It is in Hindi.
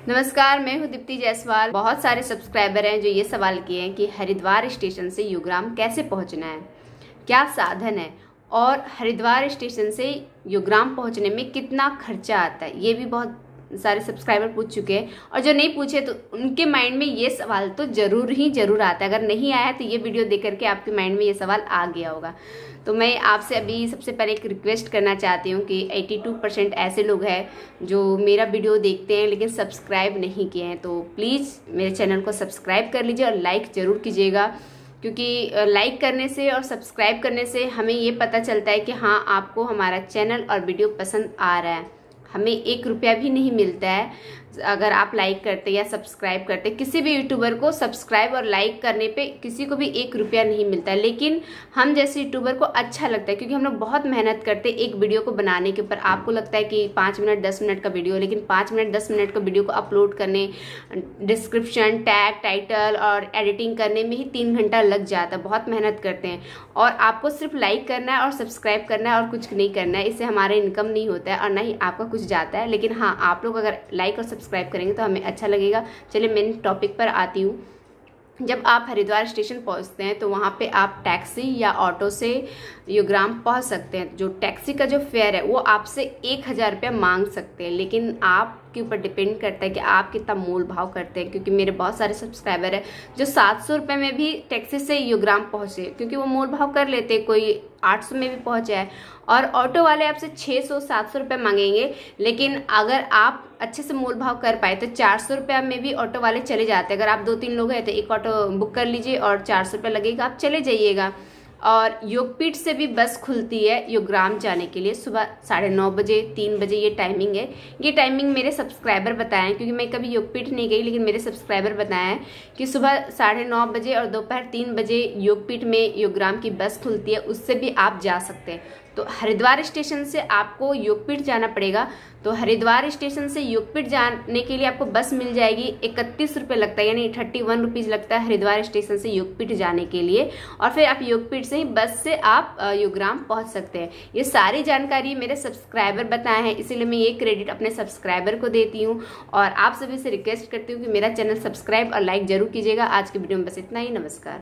नमस्कार, मैं हूं दीप्ति जायसवाल। बहुत सारे सब्सक्राइबर हैं जो ये सवाल किए हैं कि हरिद्वार स्टेशन से युग्राम कैसे पहुंचना है, क्या साधन है और हरिद्वार स्टेशन से युग्राम पहुंचने में कितना खर्चा आता है। ये भी बहुत सारे सब्सक्राइबर पूछ चुके हैं और जो नहीं पूछे तो उनके माइंड में ये सवाल तो जरूर आता है। अगर नहीं आया तो ये वीडियो देख करके आपके माइंड में ये सवाल आ गया होगा। तो मैं आपसे अभी सबसे पहले एक रिक्वेस्ट करना चाहती हूँ कि 82% ऐसे लोग हैं जो मेरा वीडियो देखते हैं लेकिन सब्सक्राइब नहीं किए हैं, तो प्लीज़ मेरे चैनल को सब्सक्राइब कर लीजिए और लाइक ज़रूर कीजिएगा, क्योंकि लाइक करने से और सब्सक्राइब करने से हमें ये पता चलता है कि हाँ, आपको हमारा चैनल और वीडियो पसंद आ रहा है। हमें 1 रुपया भी नहीं मिलता है अगर आप लाइक करते या सब्सक्राइब करते। किसी भी यूट्यूबर को सब्सक्राइब और लाइक करने पे किसी को भी 1 रुपया नहीं मिलता है, लेकिन हम जैसे यूट्यूबर को अच्छा लगता है, क्योंकि हम लोग बहुत मेहनत करते हैं एक वीडियो को बनाने के ऊपर। आपको लगता है कि 5 मिनट 10 मिनट का वीडियो, लेकिन 5 मिनट 10 मिनट का वीडियो को अपलोड करने, डिस्क्रिप्शन, टैग, टाइटल और एडिटिंग करने में ही 3 घंटा लग जाता है। बहुत मेहनत करते हैं और आपको सिर्फ लाइक करना है और सब्सक्राइब करना है और कुछ नहीं करना है। इससे हमारा इनकम नहीं होता है और ना ही आपका कुछ जाता है। लेकिन हाँ, आप लोग अगर लाइक और सब्सक्राइब करेंगे तो हमें अच्छा लगेगा। चलिए मेन टॉपिक पर आती हूँ। जब आप हरिद्वार स्टेशन पहुँचते हैं तो वहाँ पे आप टैक्सी या ऑटो से युग्राम पहुँच सकते हैं। जो टैक्सी का जो फेयर है वो आपसे 1000 रुपया मांग सकते हैं, लेकिन आपके ऊपर डिपेंड करता है कि आप कितना मोल भाव करते हैं। क्योंकि मेरे बहुत सारे सब्सक्राइबर हैं जो 700 रुपये में भी टैक्सी से युग्राम पहुँचे, क्योंकि वो मोल भाव कर लेते, कोई 800 में भी पहुँचा है। और ऑटो वाले आपसे 600-700 रुपये मांगेंगे, लेकिन अगर आप अच्छे से मोल भाव कर पाए तो 400 रुपये में भी ऑटो वाले चले जाते हैं। अगर आप 2-3 लोग हैं तो एक ऑटो बुक कर लीजिए और 400 रुपये लगेगा, आप चले जाइएगा। और योगपीठ से भी बस खुलती है युग्राम जाने के लिए सुबह 9:30 बजे, 3 बजे ये टाइमिंग है। ये टाइमिंग मेरे सब्सक्राइबर बताए हैं, क्योंकि मैं कभी योगपीठ नहीं गई, लेकिन मेरे सब्सक्राइबर बताए हैं कि सुबह 9:30 बजे और दोपहर 3 बजे योगपीठ में युग्राम की बस खुलती है, उससे भी आप जा सकते हैं। तो हरिद्वार स्टेशन से आपको योगपीठ जाना पड़ेगा। तो हरिद्वार स्टेशन से योगपीठ जाने के लिए आपको बस मिल जाएगी। 31 रुपये लगता है, यानी 31 रुपीज़ लगता है हरिद्वार स्टेशन से योगपीठ जाने के लिए। और फिर आप योगपीठ से ही बस से आप युग्राम पहुंच सकते हैं। ये सारी जानकारी मेरे सब्सक्राइबर बताए हैं, इसीलिए मैं ये क्रेडिट अपने सब्सक्राइबर को देती हूँ। और आप सभी से रिक्वेस्ट करती हूँ कि मेरा चैनल सब्सक्राइब और लाइक जरूर कीजिएगा। आज की वीडियो में बस इतना ही। नमस्कार।